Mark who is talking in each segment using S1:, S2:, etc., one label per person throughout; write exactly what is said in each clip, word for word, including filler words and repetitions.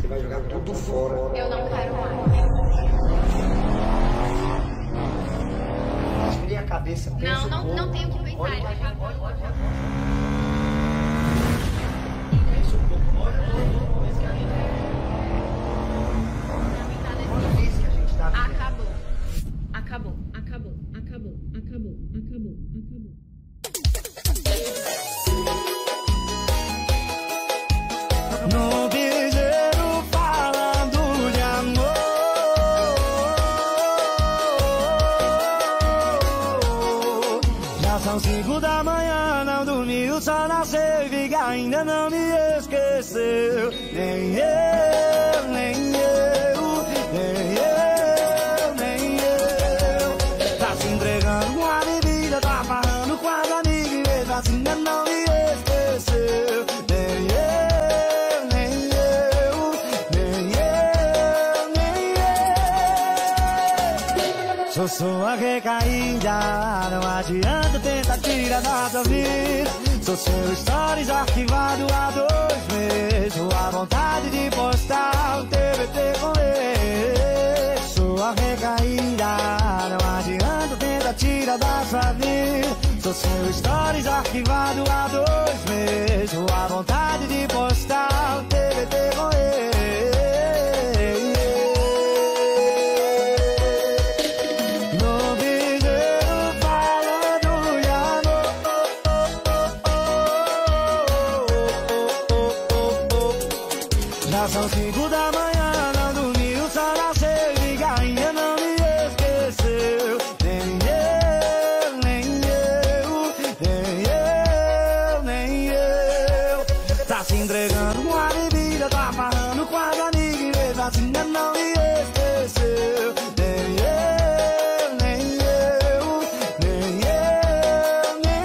S1: vai jogar tudo fora.
S2: Eu não quero mais.
S1: Esfria a cabeça, pensa
S2: Não,
S1: um
S2: não,
S1: pouco.
S2: não tenho que pensar.
S1: Olha,
S2: Ele
S1: olha,
S2: acabou.
S1: olha, olha, olha. Pensa um pouco. Olha, olha, olha, olha esse caminho. Olha isso que a gente tá vivendo.
S2: Acabou. Acabou, acabou, acabou, acabou, acabou, acabou.
S3: No piseiro falando de amor. Já são cinco da manhã, não dormi, o sol nasceu e vi ainda não me esqueceu. Nem eu, nem eu, nem eu, nem eu. Tá se entregando com a bebida, tá falando com as amigas e mesmo assim ainda não me esqueceu. Nem eu, nem eu, nem eu, nem eu. Sou sua recaída, não adianta tentar tirar da sua vida. Sou seu stories arquivado há dois meses. Sua vontade de postar um T B T com ele. Sua recaída, não adianta tentar tirar da sua vida. Sou seu stories arquivado há dois meses. Sua vontade de postar um T B T com ele. No piseiro falando de amor. Já são cinco da manhã, não dormi, o sol nasceu e ainda não me esqueceu. Nem eu, nem eu, nem eu, nem eu. Tá se entregando com a bebida, tá falando com as amigas e mesmo assim ainda não me esqueceu. Nem eu, nem eu, nem eu, nem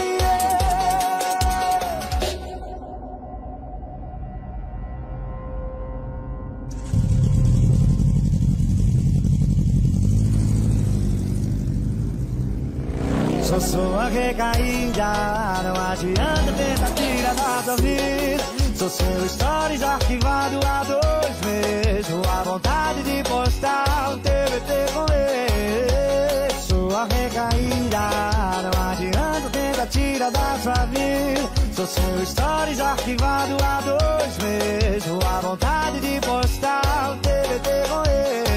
S3: eu. Sou sua recaída, não adianta tentar tirar da sua vida. Sou seu stories arquivado há dois meses. Sua vontade de postar um T B T com ele. Sua recaída, não adianta tentar tirar da sua vida. Sou seu stories arquivado há dois meses. Sua vontade de postar um T B T com ele.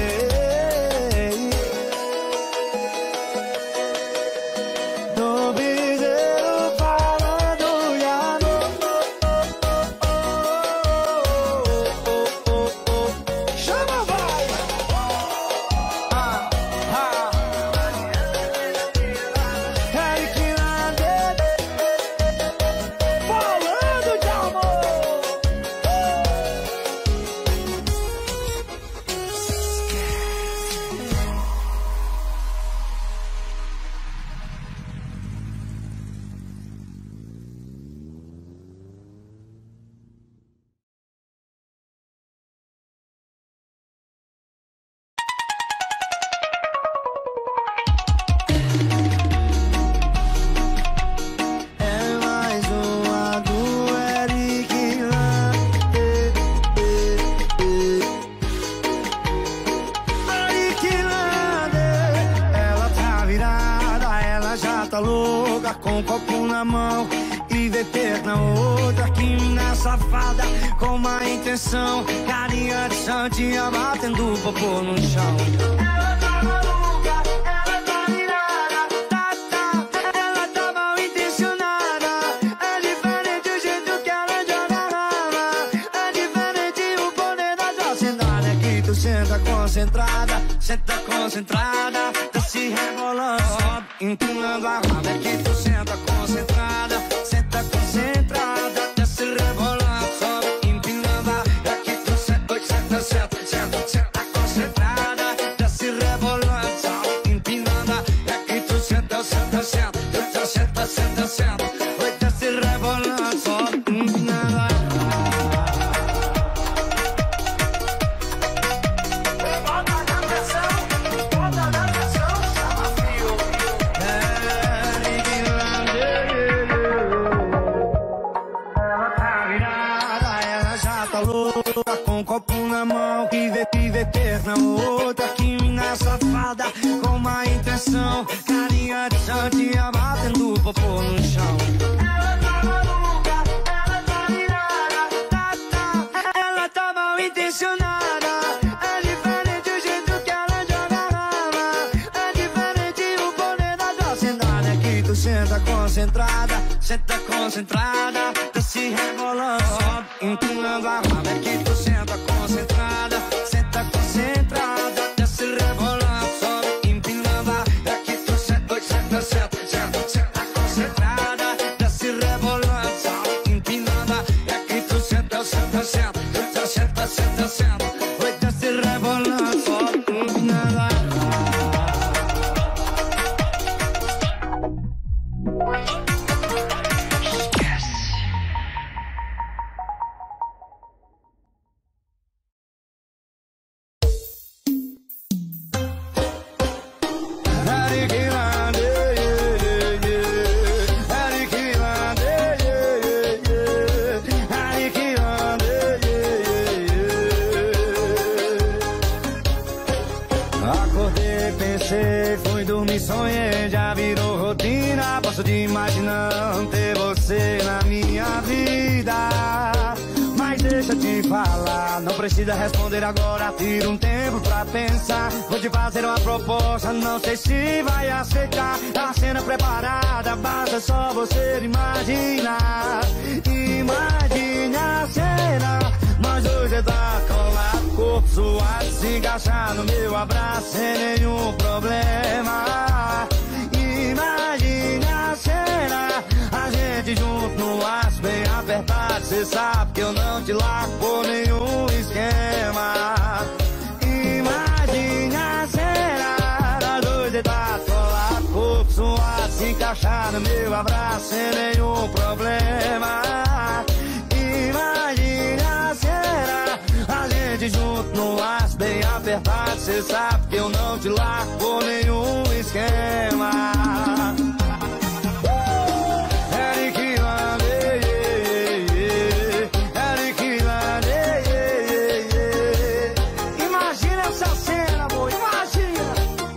S3: No piseiro falando de amor. Chama, vai! Ah, ah. Eric Lander falando de amor. É mais uma do Eric Lander. Eric Lander, ela tá virada, ela já tá louca, com o copo na mão e vê ter na outra. Que mina safada, com má intenção, carinha de santinha batendo o popô no chão. Ela tá maluca, ela tá virada, tá, tá, ela tá mal intencionada. É diferente o jeito que ela joga rama, é diferente o poder da tua sentada. É que tu senta concentrada, senta concentrada, tá se rebolando, sobe, empinando a raba. É que tu senta concentrada, senta concentrada, tá se rebolando, sobe, empinando a raba. É que tu senta, oi, senta, senta, senta, senta concentrada, tá se rebolando, sobe, empinando a raba. É que tu senta, senta, senta, senta, senta, senta, senta, oi, tá se rebolando, sobe, empinando a raba. Bota na atenção, bota na atenção, chama frio. Eric Lander. tá louca com um copo na mão e vê, e vê ter na outra. Que mina safada com uma intenção, carinha de santinha batendo o popô no chão. Ela tá maluca, ela tá virada, tá, tá, ela tá mal intencionada. É diferente o jeito que ela joga rama, é diferente o poder da docentada. É que tu senta concentrada, senta concentrada, tá se rebolando, sobe, empinando a raba. É que tu senta concentrada, senta concentrada, tá se rebolando, sobe, empinando a. É que tu senta, senta, senta, senta, senta concentrada, tá se rebolando, sobe, empinando a. É que tu senta, senta, senta, senta, senta, senta, senta, oi, tá se rebolando, sobe, empinando a. Acordei, pensei, fui dormir, sonhei, já virou rotina. Passo de imaginando ter você na minha vida. Mas deixa eu te falar, não precisa responder agora, tira um tempo pra pensar. Vou te fazer uma proposta, não sei se vai aceitar. A cena preparada, basta só você imaginar. Imagine a cena, nós dois deitados colados, corpo suado, se encaixar no meu abraço sem nenhum problema. Imagine a cena, a gente junto no aço bem apertado. Cê sabe que eu não te largo por nenhum esquema. Imagine a cena, nós dois deitados colados, corpo suado, se encaixar no meu abraço sem nenhum problema. Imagine a cena, a gente junto no aço bem apertado. Cê sabe que eu não te largo por nenhum esquema. uh! Eric Lande, Eric Lande. Imagina essa cena, amor, imagina.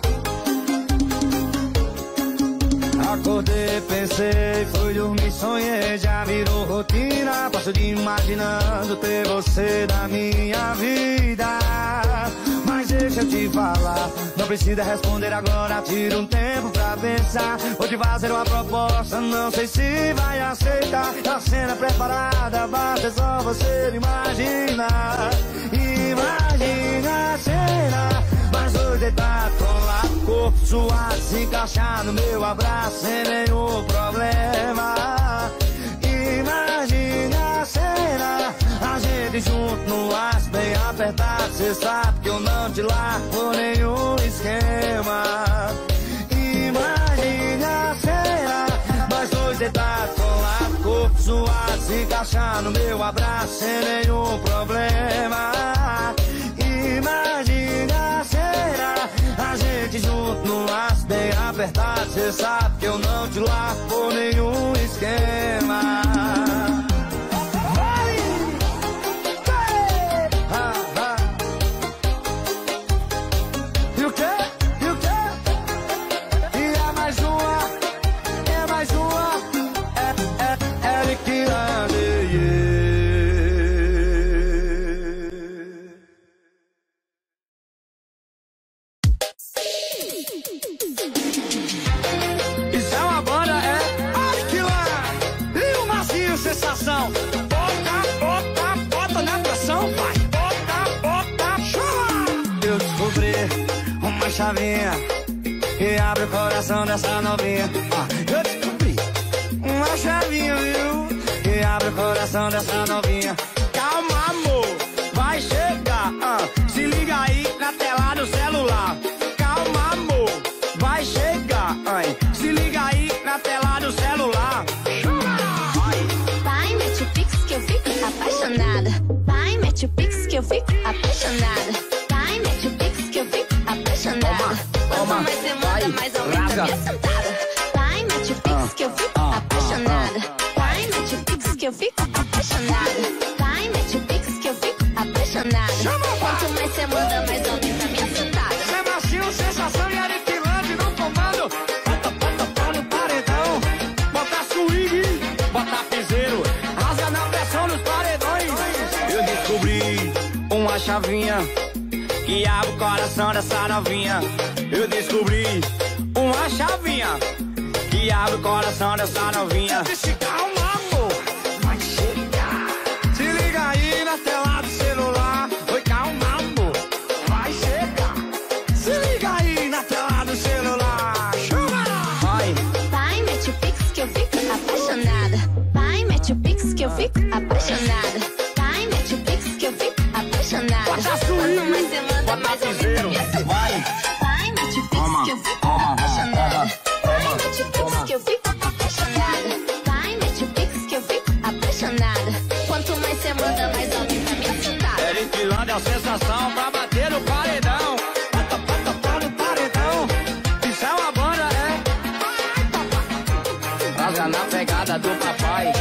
S3: Acordei, pensei, fui dormir, sonhei, já virou rotina. Passo de imaginando ter você na minha vida. Mas deixa eu te falar, não precisa responder agora, tira um tempo pra pensar. Vou te fazer uma proposta, não sei se vai aceitar. A cena preparada, basta só você imaginar. Imagina a cena, mas dois deitados colados, corpo suado, se encaixar no meu abraço sem nenhum problema. Imagina a cena, a gente junto no aço bem apertado. Cê sabe que eu não te largo por nenhum esquema. Imagina a cena, nós dois deitados colados, corpo suado, se encaixar no meu abraço sem nenhum problema. Imagina a cena, a gente junto no aço bem apertado. Cê sabe que eu não te largo por nenhum esquema. Isso é uma banda, é Aquila e o Macio Sensação. Bota, bota, bota na pressão, vai. Bota, bota, chora. Eu descobri uma chavinha que abre o coração dessa novinha. Ah, eu descobri uma chavinha, viu, que abre o coração dessa novinha. Calma, amor, vai chegar. Ah, se liga aí na tela do celular. Calma, amor, vai chegar. Ai, se liga aí na tela do celular.
S4: Vai, mete o pix que eu fico apaixonada. Vai, mete o pix que eu fico apaixonada. Vai, mete o pix que eu fico apaixonada. Quanto mais você manda, mais aumenta minha sentada. Vai, mete o pix que eu fico apaixonada. Vai, mete o pix que eu fico apaixonada. Vai, mete o pix que eu fico
S3: chavinha que abre o coração dessa novinha. Eu descobri uma chavinha que abre o coração dessa novinha. Calma, amor, vai chegar. Se liga aí na tela do celular. Oi, calma, amor, vai chegar. Se liga aí na tela do celular. Chama! Vai.
S4: Vai, mete o pix que eu fico apaixonada. Vai, mete o pix que eu fico apaixonada. Vai, mete o pix que eu fico apaixonada. Quanto mais você manda, mais eu fico apaixonada. Vai, mete o pix que eu fico apaixonada. Vai, mete o pix que eu fico apaixonada. Vai, mete o pix que eu fico apaixonada. Quanto mais você manda, mais eu fico me assustada.
S3: Eric Land é a sensação pra bater no paredão. Bata, bata, bata no paredão. Isso é uma banda, é? Rasga na pegada do papai.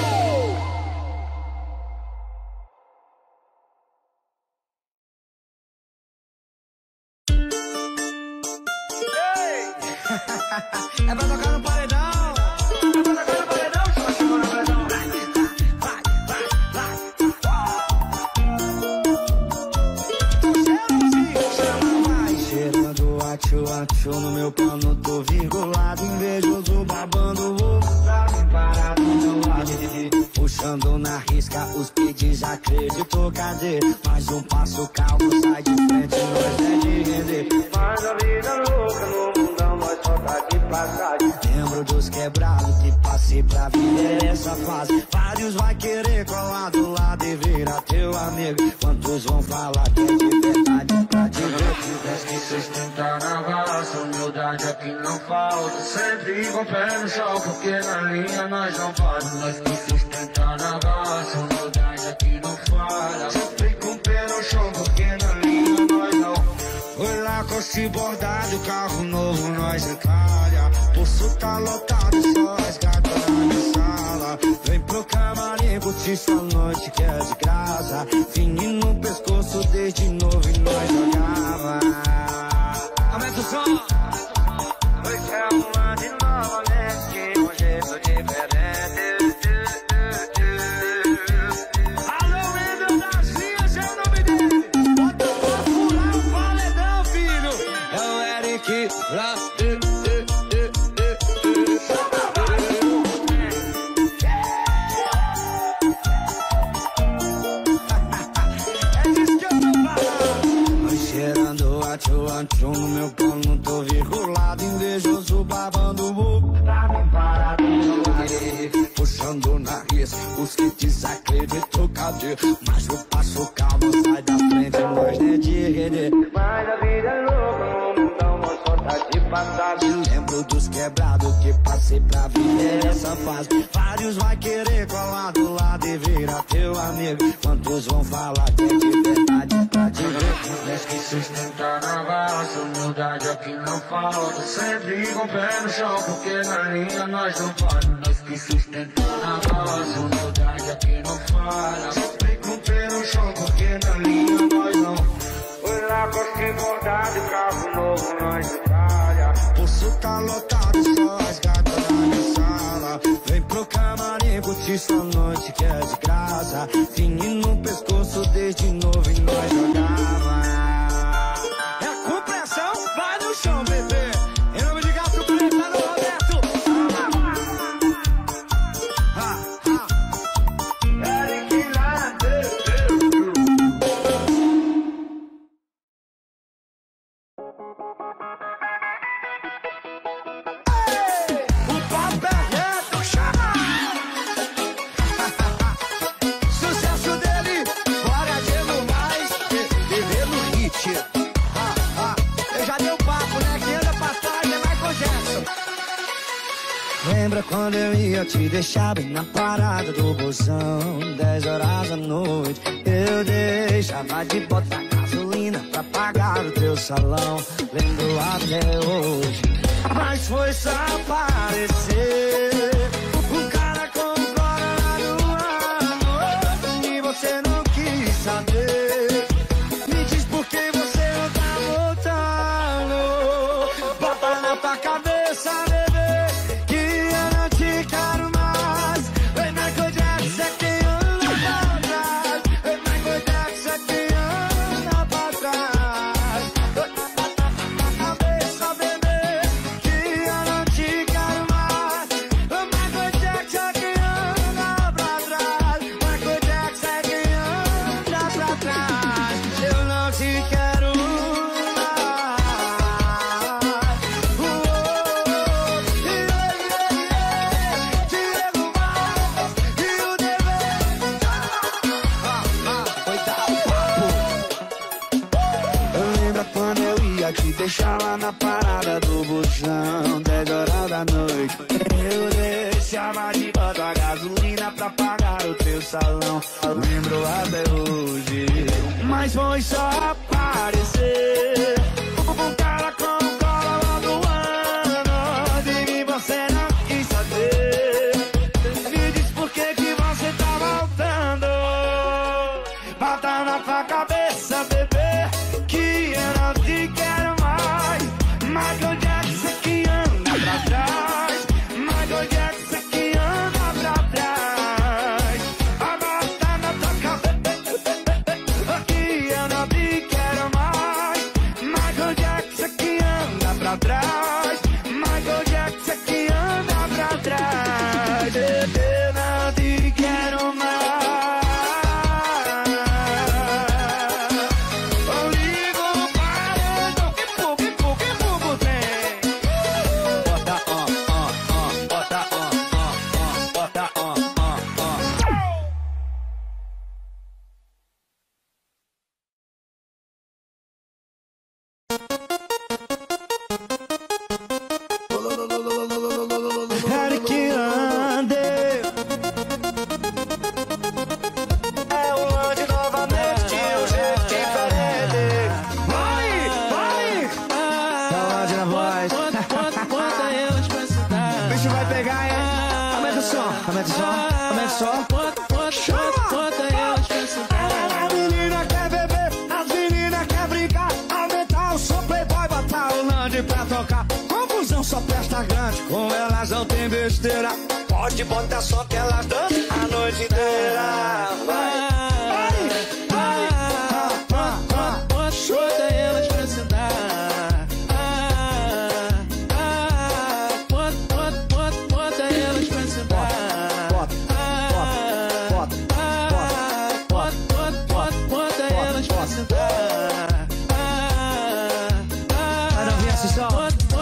S3: É pra tocar no paredão. É pra tocar no paredão. Chama, chama no paredão. Vai, vai, vai. Vai cheirando achu, achu no meu pano. Tô virgulado, invejoso, babando o ovo pra me parar do meu lado. Puxando na risca os pedidos, acredito, cadê? Mais um passo, calmo, sai de frente, nós é de render. Mas a vida louca no mundão, nós só tá de passagem. Lembro dos quebrados que passei pra viver essa fase. Vários vai querer colar do lado e virar teu amigo. Quantos vão falar que é de verdade pra te ver? Tivesse que sustentar na raça, humildade aqui não falta. Sempre com o pé no chão, porque na linha nós não falta. Nós que sustentar na raça, humildade aqui não falta. Sempre com o pé no chão, porque na linha nós não. Foi lá com esse bordado, carro novo nós encalha. Poço tá lotado, só resgata na minha sala. Vem pro camarim, curtir sua noite que é de graça. Fininho no pescoço desde novo e nós jogava. Aumenta o som. Foi chamando de novamente, um jeito diferente. Alô, Wendel das Linhas, é o nome dele. Bota pra furar o paredão, filho. É o Eric lá. Ancho no meu pano, tô virgulado, invejoso, babando o burro pra me parar do meu lado. Puxando na risca, os que desacreditam, cadê? Mas o passo calmo, sai da frente, nós nem de render. Mas a vida é louca, no mundão, nós só tá de passagem. Lembro dos quebrados que passei pra viver essa fase. Vários vai querer colar do lado e virar teu amigo. Quantos vão falar que é de verdade pra te ver? Tivesse que sustentar na raça, humildade aqui não falta. Sempre com o pé no chão, porque na linha nós não falta. Nós que sustentar na raça, humildade aqui não falta. Sempre com o pé no chão, porque na linha nós não. Foi lá com esse bordado, carro novo nós encalha. Poço tá lotado, só resgata na minha sala. Vem pro camarim, curtir sua noite que é de graça. Fininho no pescoço desde novo e nós jogava. É com pressão, vai no chão, bebê. Em nome de Gato Preto, no Roberto. Ha, ha. Eric Lade. O papo é reto, chama. Sucesso dele, bora de no mais, viver no hit. Ah, ah, eu já dei o papo, né? Que anda pra trás é Michael Jackson. Lembra quando eu ia te deixar bem na parada do busão? Dez horas da noite, eu deixava de botar gasolina pra pagar o teu salão. Lembro até hoje, mas foi só aparecer um cara com corona no amor e você não quis saber. Me diz por que você não tá voltando. Bota na tua cabeça, bebê, que eu não te quero mais. Vem Michael Jackson é quem anda pra trás. Vem Michael Jackson é quem anda. pra te deixar lá na parada do busão. Dez horas da noite eu deixava de botar gasolina pra pagar o teu salão. Lembro até hoje, mas foi só aparecer um cara com cola lá do ano. De mim você não quis saber. Me diz por que que você tá voltando. Bota na tua cabeça, bebê, que eu não te quero mais. Michael Jackson que anda pra trás. Michael Jackson que anda pra trás. Bota na tua cabeça que eu não te quero mais. Michael Jackson que anda pra trás. Michael Jackson que anda pra trás. Eu não te quero mais. Só presta grande, com elas não tem besteira. Pode botar só que elas dançam a noite inteira. Vai, vai, vai, bota elas pra sentar. Bota, bota, bota elas pra sentar. Bota, bota, bota, bota, bota elas pra sentar. Vai não vir esse som.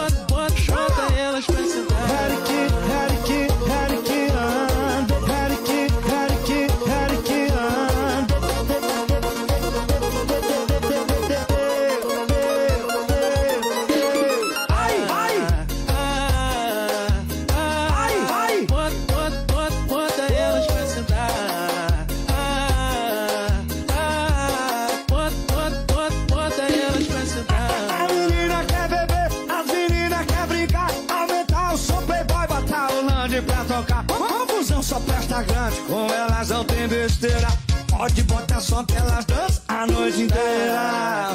S3: Só presta grande, com elas não tem besteira. Pode botar só que elas dançam a noite inteira.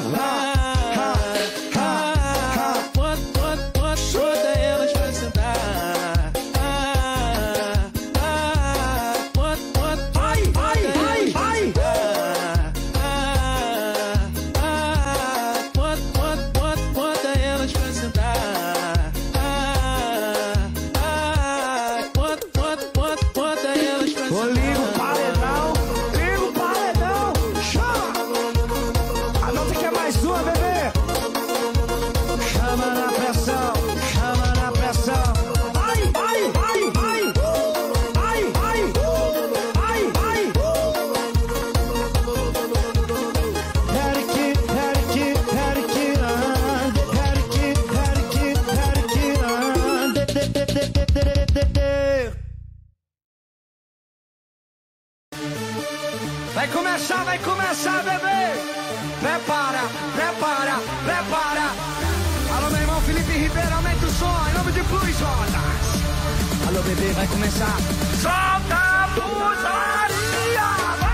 S3: Bota, bota, bota elas pra sentar. Bota, bota, vai, vai, vai, vai. Bota, bota, bota, bota elas pra sentar. Ô, liga o paredão, liga o paredão, chama! Anota que é mais uma, bebê! Chama na pressão, chama na pressão. Vai, vai, vai, vai! Vai, vai! Vai, vai! Eric, Eric, Eric, ande, Eric, Eric, Eric, ande, de, de, de, de, de, de, de. Vai começar, vai começar, bebê! Prepara, prepara, prepara! Alô, meu irmão Felipe Ribeiro, aumenta o som, em nome de Plus Rodas! Alô, bebê, vai começar! Solta a putaria!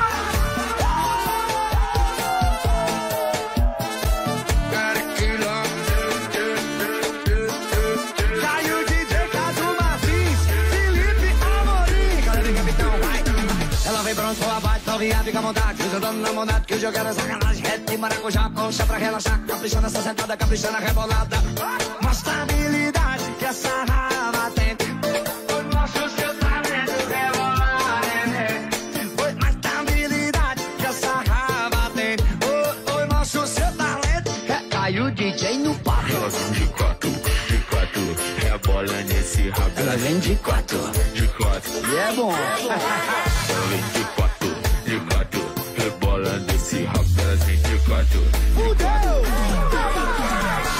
S3: Caiu D J Cadu Martins, Felipe Amorim! Galera, capitão, vai! Ela vem pronto, ela vai, então viado, fica à vontade. Jogando na maldade, que eu jogo era sacanagem. Rede de maracujá, concha pra relaxar. Caprichando essa sentada, caprichando a rebolada. Mostra a habilidade que essa raba tem. Mostra o seu talento, rebola, neném. Oi, mostra a habilidade que essa raba tem. Oi, oi, mostra o seu talento. É, caiu o D J no papo. Ela vem de quatro, de quatro. Rebola nesse rabo. Ela vem de quatro, de quatro. E é bom. Ela vem de quatro, de quatro. Rebola nesse rabo. Ela vem de quatro, de quatro.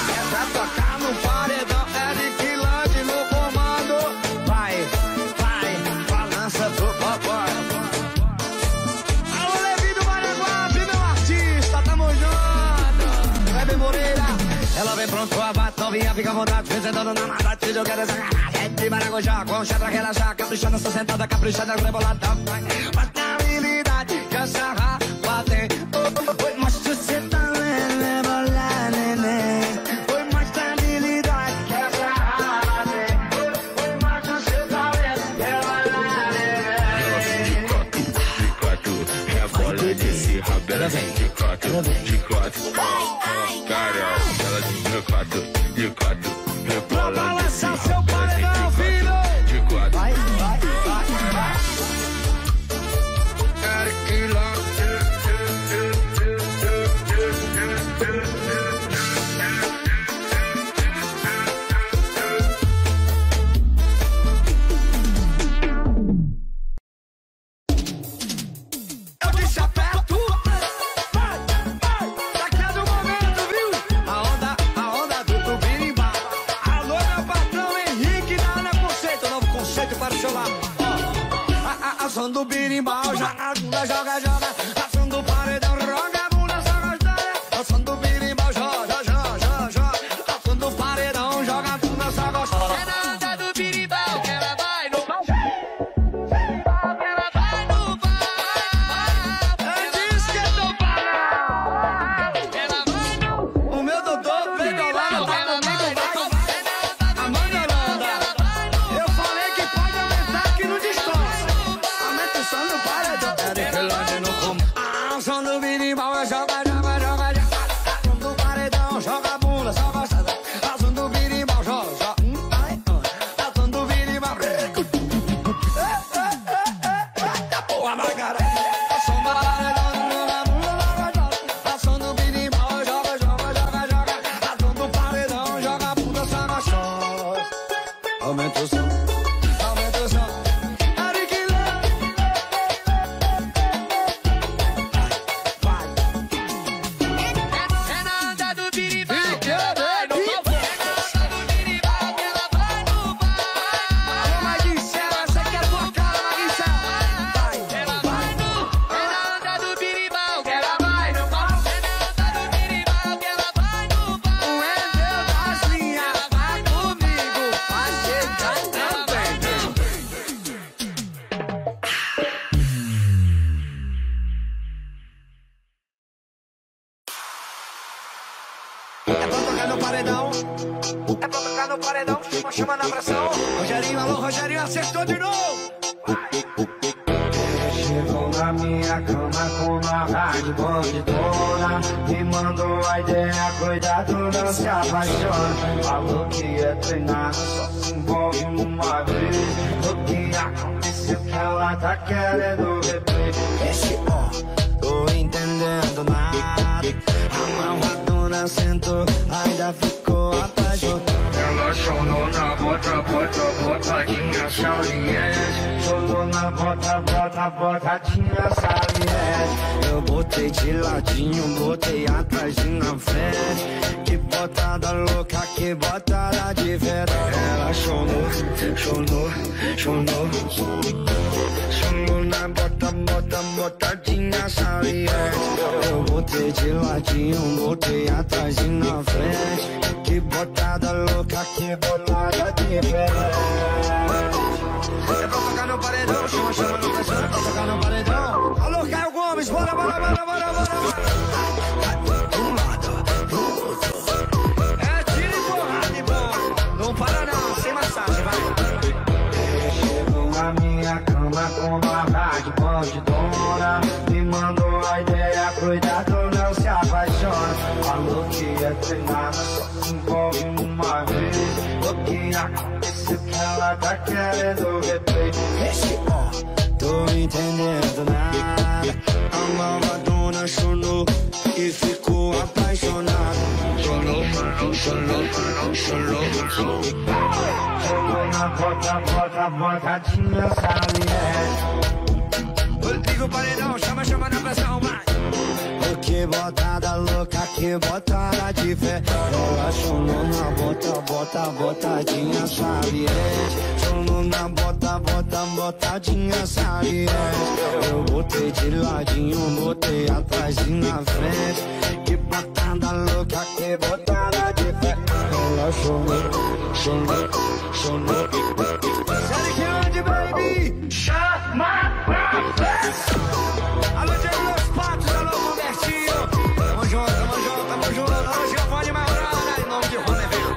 S3: vem pronto, abate, novinha, fica à vontade, vem sentando na maldade, se eu quero sacanagem. É de maracujá, com chá pra relaxar, caprichando, só sentada, caprichada, rebolada. Bate na habilidade, que essa rapa tem. Oi, mas se você tá lendo, é bolar, neném. Oi, mas tem habilidade, que essa rapa tem. Oi, mas se você tá lendo, é bolar, neném.
S5: Rebola desse rabela, de quatro, de quatro. Cara, ela de quatro, de quatro. Rebola
S3: balançar seu paredão, filho.
S5: De quatro.
S3: Vai, vai, vai, vai. Eu disse aperto. Vai, vai. Daqui é do momento, viu? A onda, a onda do Tubirimbau. Alô, meu patrão Henrique da Ana Conceito. Novo conceito para o seu lado. A ação do birimbau, joga a bunda, joga, joga. A ação do paredão, joga a bunda, só gostosa. A ação do birimbau, joga, joga, joga, joga. A ação do paredão, joga a bunda, só gostosa. É na onda do birimbau que ela vai no pau. Que ela vai no pau. É disso que eu tô falando. Ela vai no. O meu doutor veio lá no pau. Eu falei que pode aumentar que não distorce. Aumenta o som do paredão. É de relógio no rumo. Ah, o som do birimbau é joga, joga, joga, joga. O som do paredão joga a bunda, só gosta da. O som do birimbau joga, joga. Hum, ai, ah. O som do birimbau. Eita porra, vai, cara. O som do paredão joga a bunda, joga, joga. O som do birimbau joga, joga, joga, joga. O som do paredão joga a bunda, só gostosa. Aumenta o som. Aumenta o som. É pra tocar no paredão. É pra tocar no paredão. Chama, chama na pressão. Rogerinho, alô, Rogerinho, acertou de novo.
S6: Chegou na minha cama com uma rádio bandidona. Me mandou a ideia, cuidado, não se apaixona. Falou que ia treinar, só se envolve uma vez. O que aconteceu que ela tá querendo replay.
S3: Esse ó, tô entendendo nada. Amarradona sentou, ainda ficou apaixonada.
S6: Ela chorou na bota, bota, botadinha saliente. Chorou na bota, bota, botadinha saliente.
S3: Eu botei de ladinho, botei atrás e na frente. Que botada louca, que botada diferente. Ela chorou, chorou, chorou. Chorou na bota, bota, botadinha saliente. Eu botei de ladinho, botei atrás e na frente. Que botada louca, que botada diferente. É pra tocar no paredão, chama, chama no pressão. É pra tocar no paredão. Alô, Caio Gomes, bora, bora, bora, bora, bora. Um lado, pro outro. É tiro e porrada e bom. Não para não, sem massagem, vai.
S6: Chegou na minha cama com uma rádio bandidona. Me mandou a ideia, cuidado, não se apaixona. Falou que ia treinar, só se envolve uma vez. O que aconteceu que ela tá querendo replay.
S3: Esse ó, tô entendendo nada. A malvadona chorou e ficou apaixonada. Chorou, chorou, chorou, chorou, chorou.
S6: Chegou na bota, bota, botadinha saliente.
S3: Liga o paredão, chama, chama na pressão, vai. Que botada louca, que botada de fé. Ela chorou na bota, bota, botadinha saliente. Chorou na bota, bota, botadinha saliente. Eu botei de ladinho, botei atrás e na frente. Que botada Anda louca que botada de fé. Ela chorou, chorou, chorou. Sério que onde, baby? Chama pra festa. Alô, Diego Los Patos, alô, Robertinho. Tamo junto, tamo junto, tamo junto. Alô, Giovanni Maurana, em nome de Rony Vento.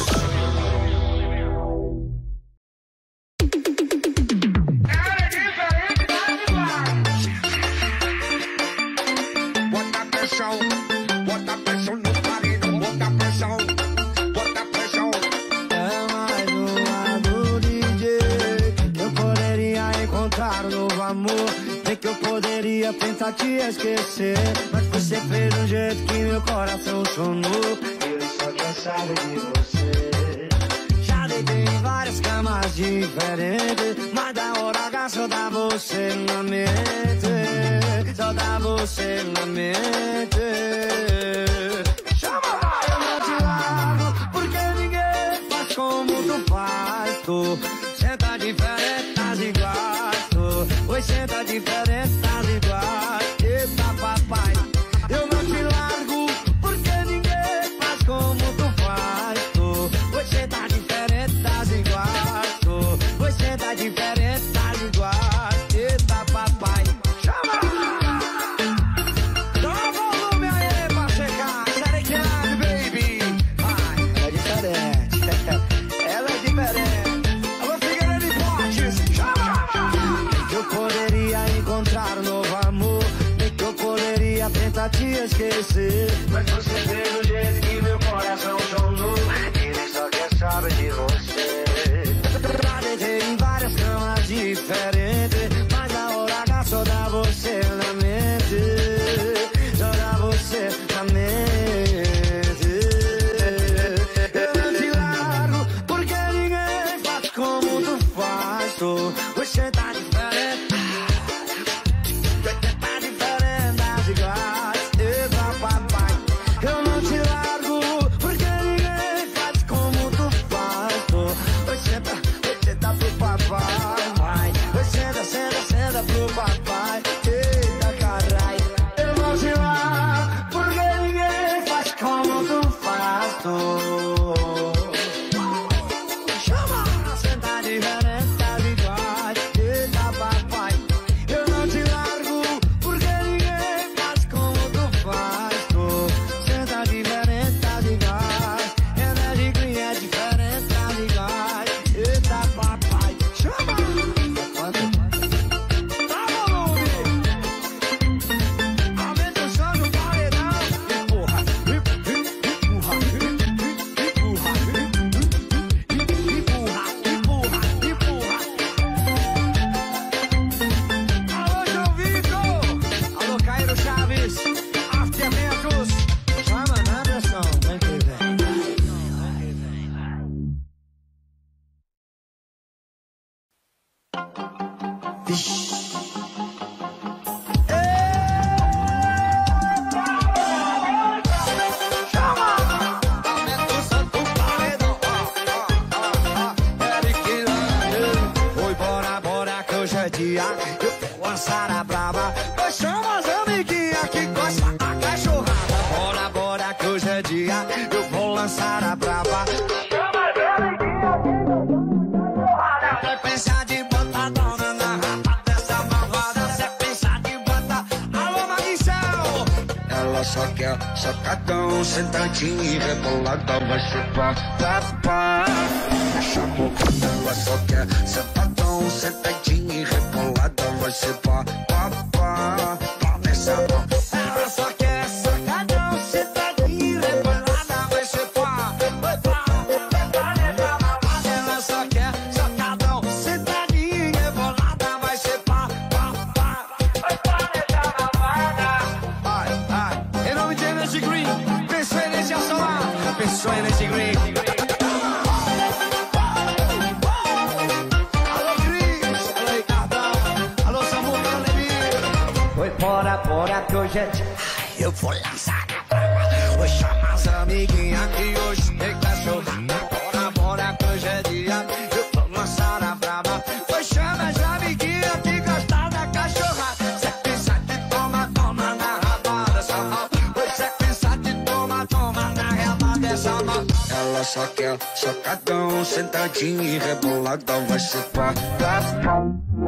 S6: Bota pressão, bota pressão no marido, bota pressão, bota pressão.
S3: É mais uma do D J que eu poderia encontrar um novo amor, nem que eu poderia tentar te esquecer, mas você fez um jeito que meu coração sonou. Ele só quer saber de você. Já deitei em várias camas diferentes, mas da hora H só dá você na mente, só dá você na mente. Chama, eu não te largo, porque ninguém faz como tu faz, tu senta diferente, tá iguais, tu oi, senta diferente, tá iguais. Eita papai, eu não te largo, porque ninguém faz como tu faz, tu oi, senta diferente, tá iguais, tu oi, senta diferente, tá iguais. Eita papai, chama! Dá um volume aí pra chegar, Xerequiane, baby. Ai, ela é diferente, ela é diferente. Alô, Figueiredo e Fortes, chama! Que eu poderia encontrar um novo amor, nem que eu poderia tentar te esquecer, mas você fez do jeito que meu coração sonou. Ele só quer saber de você. Já deitei em várias camas diferentes, mas na hora H só dá você na mente, só dá você na mente. Eu não te largo, porque ninguém faz como tu faz, tu. Você tá diferente, você tá diferente das iguais. Eita papai, eu não te largo, porque ninguém faz como tu faz, tu. Você tá, você tá pro papai, vai. Você tá, senta, senta pro papai. Eita caralho, eu não te largo, porque ninguém faz como tu faz, tu. Chama, senta diferente, tá iguais. Eita papai, eu não te largo, porque ninguém faz como tu faz, tu. Senta diferente, tá iguais. Energia é diferente, tá iguais. Eita papai, chama! Dá volume! Aumenta o som do paredão. Empurra, empurra, empurra, empurra, empurra, empurra. Alô, João Vitor! Alô, Cairo Chaves! Aftementos! Chama na pressão, vem que vem. Vixe. Chama! Aumenta o som do paredão. Eric Lane. Oi, bora, bora, que hoje é dia. Eu vou lançar a brava. Eu chamo as amiguinhas que gostam da cachorrada. Bora, bora, que hoje é dia. Eu vou lançar a brava. Vai pensar de botar dona na rapa dessa malvada. Cê pensa de botar. Alô, Maguicel!
S6: Ela só quer sacadão, sentadinha e rebolada, vai ser pá, pá, pá. Deixa a boca, ela só quer sentadão, sentadinha e rebolada, vai ser pá, pá, pá. Pá nessa mão.
S3: Ela só quer sacadão, sentadinha e rebolada, vai ser pá, pá, pá. Ela só quer sacadão, sentadinha e rebolada, vai ser pá, pá, pá. Ai, ai, em nome de Energy Green, pensou em energia solar, pensou em Energy Green. Alô, Cris, alô, Ricardão, alô, Samuel, Alemir. Oi, bora, bora, que hoje é dia. Ai, eu vou lançar a brava. Vou chamar as amiguinhas que hoje tem cachorrada. Bora, bora, que hoje é dia. Eu vou lançar a brava. Vou chamar as amiguinhas que gostam da cachorrada. Cê pensa que toma, toma na rabada, só mal. Você pensa que toma. só quer socadão, sentadinho e reboladão. Vai ser pá, pá, pá.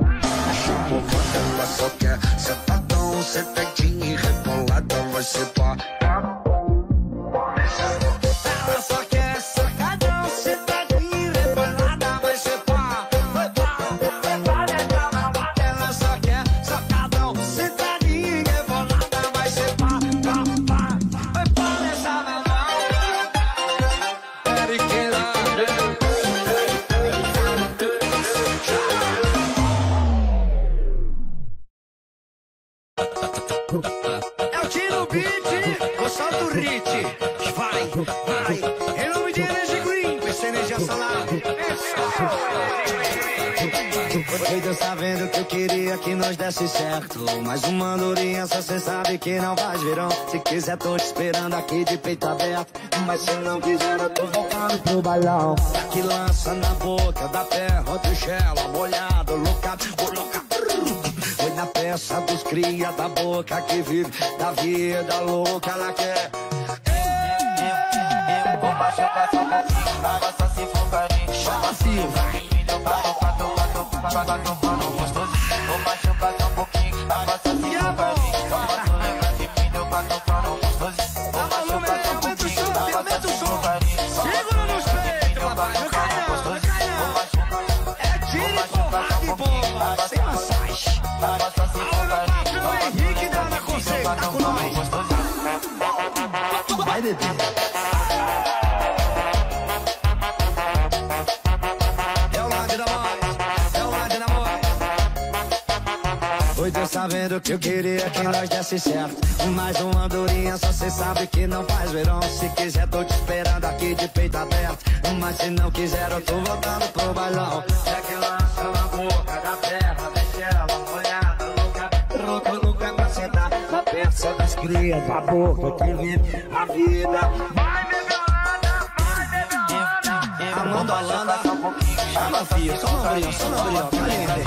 S3: Ela só quer sentadão, sentadinho e reboladão. Vai ser pá, pá, pá. Ela só quer socadão, sentadinho e rebolada. Vai ser pá, vai pá, vai pá. Ela só quer socadão, sentadinho e rebolada. Vai ser pá, pá, pá. Vai pá nessa mamão. Periqueira. É o Tino Beat, o salto Rit. Vai, vai. Em nome de Energy Green, essa energia solar. Você já sabendo que eu queria que nós desse certo. Mas uma andorinha só cê sabe que não faz verão. Se quiser tô te esperando aqui de peito aberto. Mas se não quiser eu tô voltando pro bailão. Que lança na boca da terra, outro gelo, molhado, louca, louca. Foi na peça dos cria da boca que vive da vida louca, ela quer.
S7: Vou machucar sua boquinha, faça se focarinho.
S3: Chama fio, vai.
S7: Vou machucar só um pouquinho, faça se focarinho. Posso lembrar de mim, deu pra tocar no gostoso. Vou machucar só um pouquinho, faça se focarinho.
S3: Segura nos peitos, papai, não cai não, não cai não. É tiro e porrada e bomba, sem massagem. Alô, meu patrão Henrique da Ana Conceito, tá com nós. Vai, bebê. Hoje tô sabendo que eu queria que nós desse certo. Mais uma andorinha, só cê sabe que não faz verão. Se quiser tô te esperando aqui de peito aberto. Mas se não quiser eu tô voltando pro bailão. É que lança na boca da terra, deixa ela molhada, louca, louca, louca pra sentar. Na peça das crias da boca que vive a vida. Vai, bebê Holanda, vai, bebê Holanda. Amanda Holanda, chama filho, só não brilha, só não brilha, caliente.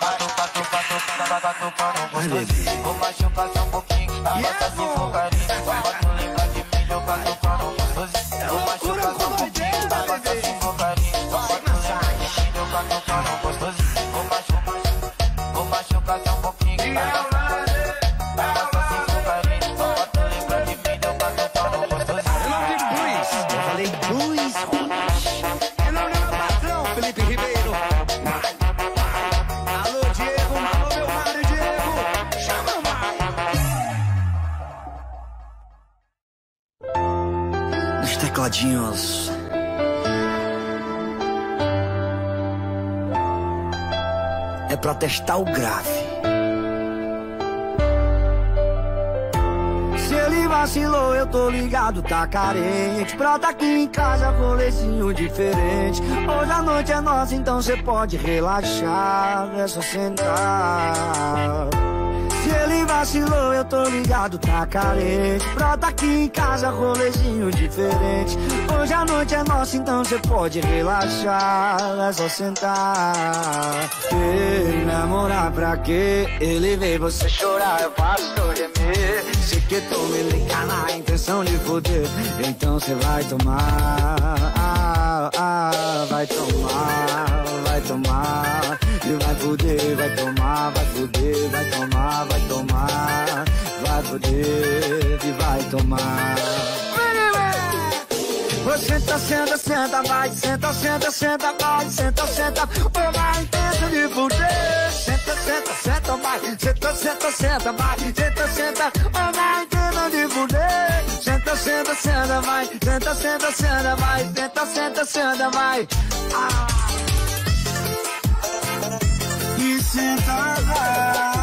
S7: Vou machucar só um pouquinho, faça se focarinho. Posso lembrar de mim, deu pra tocar no gostoso. Vou machucar só um pouquinho, faça se focarinho. Posso lembrar de mim, deu pra tocar no gostoso. Vou machucar, vou machucar só um pouquinho, faça se focarinho. Posso lembrar de mim, deu pra tocar no gostoso.
S3: Eu falei Luiz Rocha. É nome do meu patrão, Felipe Ribeiro. Alô, Diego, alô, meu padre Diego. Chama mais. Os tecladinhos. É pra testar o grave. Se ele vacilou, eu tô ligado, tá carente. Brota aqui em casa, rolezinho diferente. Hoje a noite é nossa, então cê pode relaxar. É só sentar. Se ele vacilou, eu tô ligado, tá carente. Brota aqui em casa, rolezinho diferente. Hoje a noite é nossa, então cê pode relaxar. É só sentar. Ei, namorar pra quê? Ele vê você chorar, eu faço gemer. Sei que tô me ligando na intenção de foder. Então cê vai tomar, ah, ah, vai tomar, vai tomar. E vai foder, vai tomar, vai foder, vai tomar, vai tomar. Vai foder e vai tomar. Senta, senta, senta, vai, senta, senta, senta, vai, senta, senta, ou vai intensa de fuder. Senta, senta, senta, vai, senta, senta, senta, vai, senta, senta, ou vai intensa de fuder. Senta, senta, senta, vai, senta, senta, senta, vai, senta, senta, senta, vai. Ah. E senta, vai.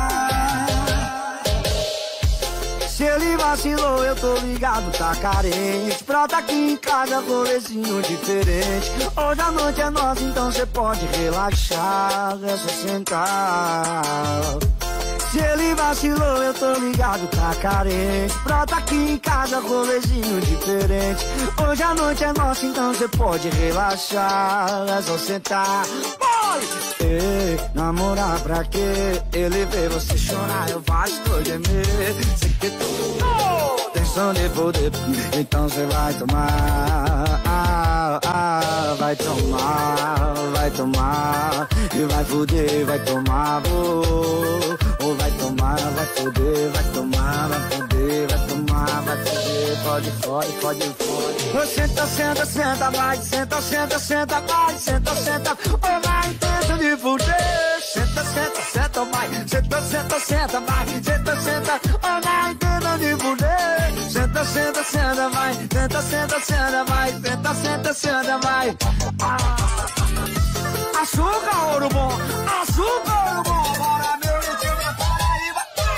S3: Se ele vacilou, eu tô ligado, tá carente. Brota aqui em casa, rolezinho diferente. Hoje a noite é nossa, então cê pode relaxar. É só sentar. Se ele vacilou, eu tô ligado, tá carente. Brota aqui em casa, rolezinho diferente. Hoje a noite é nossa, então cê pode relaxar. É só sentar. Ei, namorar pra quê? Ele vê você chorar, eu faço gemer. Sei que tô tem som de poder, então cê vai tomar, ah, ah, vai tomar, vai tomar, e vai fuder, vai tomar, oh, oh, vai tomar, vai fuder, vai tomar, vai fuder, vai tomar, vai fuder, pode, pode, pode, pode. Oh, senta, senta, senta, vai, senta, senta, senta, vai, senta, senta, oh, vai, tenta de fuder. Senta, senta, senta, vai, senta, senta, senta, vai, senta, senta, oh, vai, tenta de fuder. Senta, senta, senta, vai, senta, senta, senta, vai, senta, senta, senta, vai. Ah. Açúcar, ouro bom, açúcar, ouro bom, bora meu ritmo é Paraíba.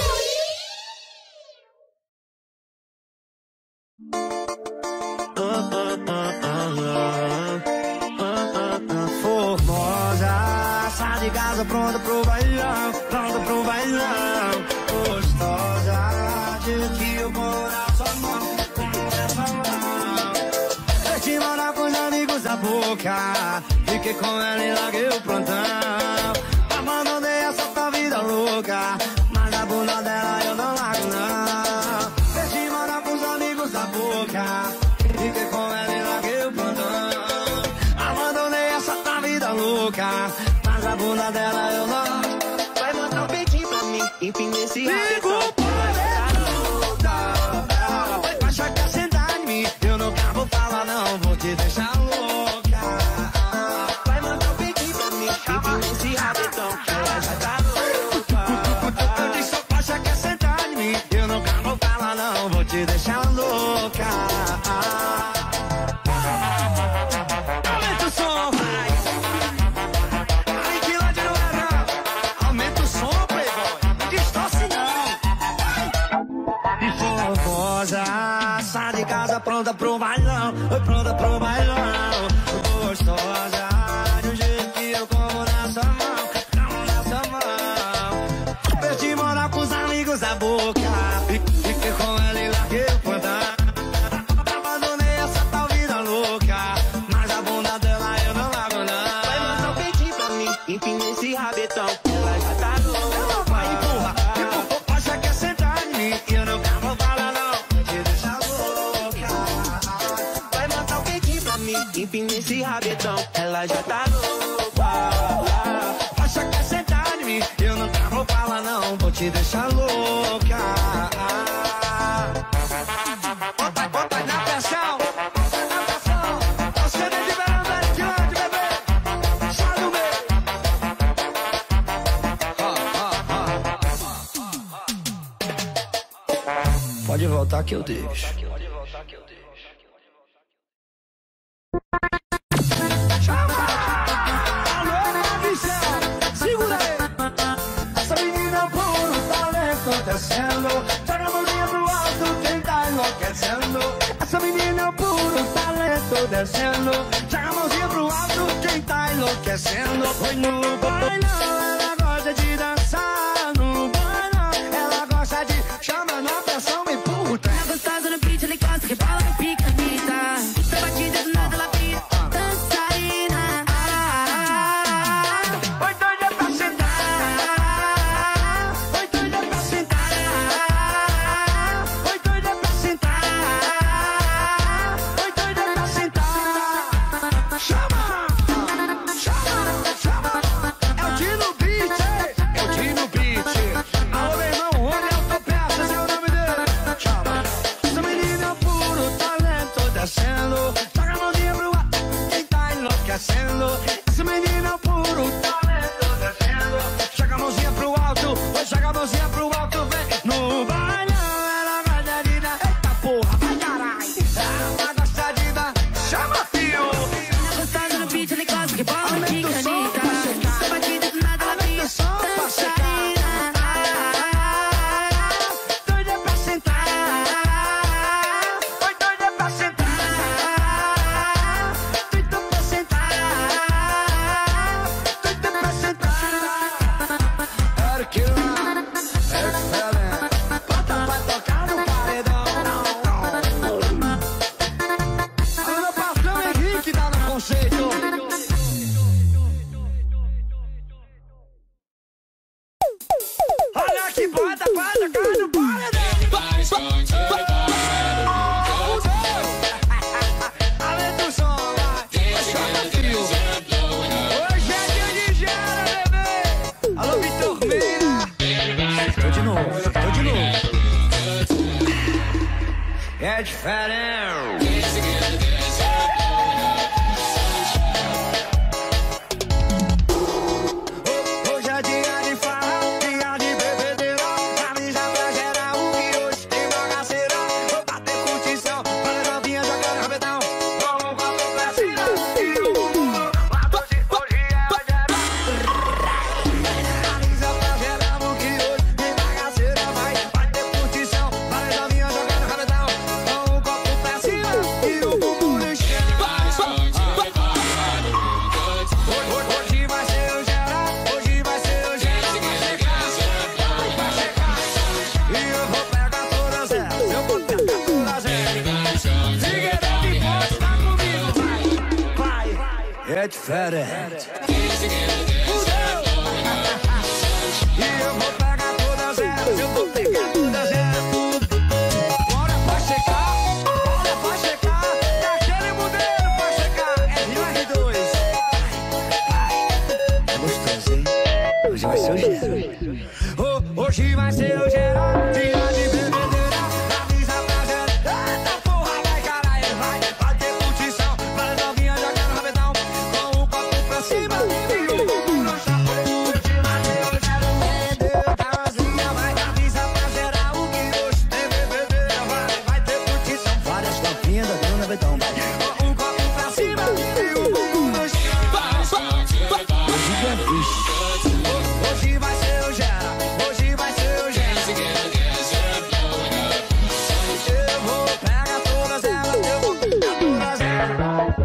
S3: Formosa, sai de casa pronta pro bailão, pronta pro bailão. Gostosa, de que eu vou na sua mão, na sua mão. Eu te morar com os amigos da boca, fiquei com ela e larguei o plantão. Abandonei essa tua vida louca, mas a bunda dela eu não largo não. Eu te morar com os amigos da boca, fiquei com ela e larguei o plantão. Abandonei essa tua vida louca, mas a bunda dela eu não. Vai mandar um beijinho pra mim, enfim nesse rádio. Acha que é sentar em mim, eu nunca vou falar não, vou te deixar louca. Vai mandar um beijinho pra mim, enfim nesse rabetão, que ela já tá louca. Eu disse, acha que é sentar em mim, eu nunca vou falar não, vou te deixar louca. Aumenta o som, vai. Ai, que lá de Luarã. Aumenta o som, playboy, não distorce não. Formosa, sai de casa pronta pro bailão, pronta pro bailão. Gostosa, de um jeito que eu como na sua mão, na sua mão. Eu te morar com os amigos da boca, fiquei com ela e larguei o plantão. Abandonei essa tal vida louca, mas a bunda dela eu não largo não. Vai mandar um beijinho pra mim, enfim nesse rabetão, ela já tá louca. Ela vai empurra, empurra, acha que é sentar em mim, eu nunca vou falar não, vou te deixar louca. Vai mandar um beijinho pra mim, enfim nesse rabetão, ela já tá louca. Acha que é sentar em mim, eu nunca vou falar não, vou te deixar louca. Bota, bota na pressão, na pressão. Você vem de verão, velho, de onde, bebê? Sai do meio. Pode voltar que eu deixo. Segura aí. Essa menina por um talento descendo, joga a mãozinha pro alto, quem tá enlouquecendo. Essa menina por um talento descendo, joga a mãozinha pro alto, quem tá enlouquecendo. Foi no bailão, ela gosta de dançar. No bailão, ela gosta de chamar na pressão e puta.
S4: Ela gostosa no beat, ele gosta que bola no pica, pita. Tá batida do nada, ela vira dançarina.
S3: Oi, doida pra sentar. Oi, doida pra sentar. Oi, doida pra sentar. Oi, doida pra sentar. Chama, chama, chama. É o Dino Beat, é o Dino Beat. é diferente. Hoje é dia de farra, dia de bebedeira. Camisa pra geral, que hoje tem bagaceira. Vou bater curtição, para novinha jogando rabetão. Com um copo pra cima e o bumbum. Hoje, hoje é o geral. Camisa pra geral, que hoje tem bagaceira. Vai bater curtição, para novinha jogando rabetão. Com um copo pra cima e o bumbum no chão. Hoje vai ser o geral, hoje vai ser o geral. Vai chegar, e eu vou pegar todas elas, eu vou pegar todas elas. Figueiredo e Ponte, tá comigo, vai, vai. É diferente. Fudeu. E eu vou pegar todas elas, eu vou pegar todas elas. Bora pra checar, bora pra checar. Daquele modelo pra checar. É R dois. É gostoso, hein? Hoje vai ser o geral. Oh, hoje vai ser o geral. Dia de bebedeira, camisa pra zero. Eita porra, vai caralho, vai. Vai ter curtição, para novinha jogando rabetão. Com o copo pra cima e o bumbum no chão. Hoje vai ser o geral. Bebedeira, casinha, vai. Camisa pra geral, que hoje tem bebedeira, vai. Vai ter curtição, várias novinhas jogando rabetão. Com o copo pra cima e o bumbum no chão. Hoje vai ser o geral, hoje vai ser o geral. Eu vou pegar todas elas, eu vou pegar todas elas.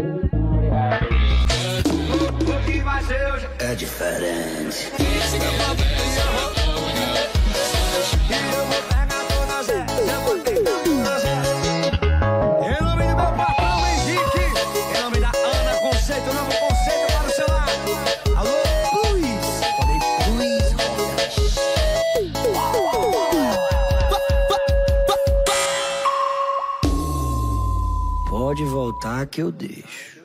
S3: Hoje vai ser o geral. É diferente. E eu vou pegar todas elas, eu vou pegar todas elas. Em nome do meu patrão Henrique, em nome da Ana Conceito, novo conceito para o seu lado. Alô, Luiz. Falei Luiz. Pode voltar que eu deixo.